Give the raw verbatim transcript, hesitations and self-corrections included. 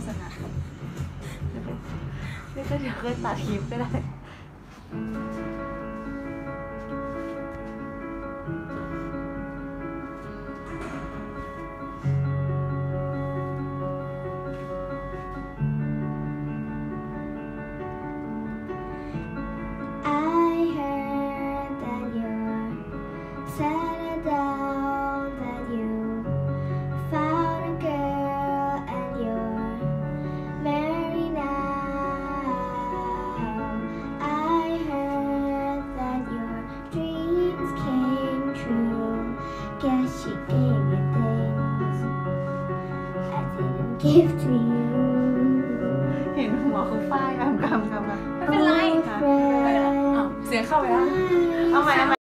ษณานี่ก็เดี๋ยวเคยตัดคลิปก็ได้ settle down, that you found a girl and you're married now. I heard that your dreams came true. Guess she gave you things I didn't give to you. เห็นหัวคุณฝ้ายกำกำกำไม่เป็นไรค่ะเสียงเข้าไปแล้วเอาใหม่